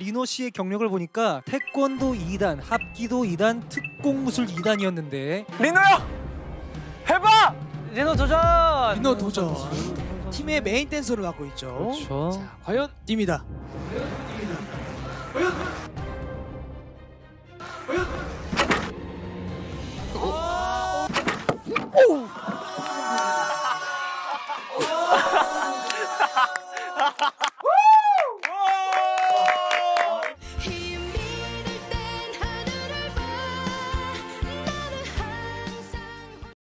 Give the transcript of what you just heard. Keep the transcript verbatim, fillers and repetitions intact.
리노 씨의 경력을 보니까 태권도 이 단, 합기도 이 단, 특공무술 이 단이었는데 리노야! 해봐! 리노 도전! 리노 도전. 팀의 메인 댄서를 맡고 있죠. 그렇죠. 자, 과연 입니다. 과연